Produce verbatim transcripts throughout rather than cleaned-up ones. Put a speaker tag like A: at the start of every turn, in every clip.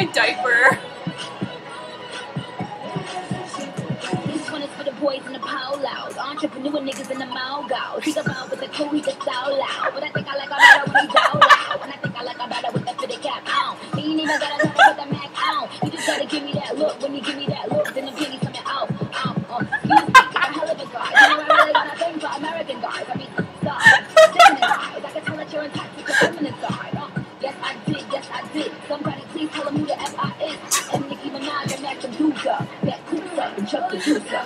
A: a diaper.
B: This one is for the boys in the pow-loud. Entrepreneur niggas in the mouth-gow. Think about with the crew, he just sound loud. But I think I like a better when he down loud. And I think I like a better with the fitted cap on. He ain't even gotta try to put the Mac on. He just gotta give me that look. When he give me that look, then the penny's coming out. Um, um, excuse me, you're a hell of a guy. You know I really got a thing for American guys. I mean, guys, sickening guys. I can tell that you're intoxicated to feminine side. Uh, yes, I did, yes, I did. Somebody please tell him who the F I is. I am Nicki Minaj and Mac Medusa. That coops up and Chuck the Juicer.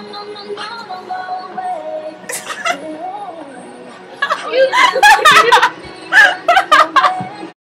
A: You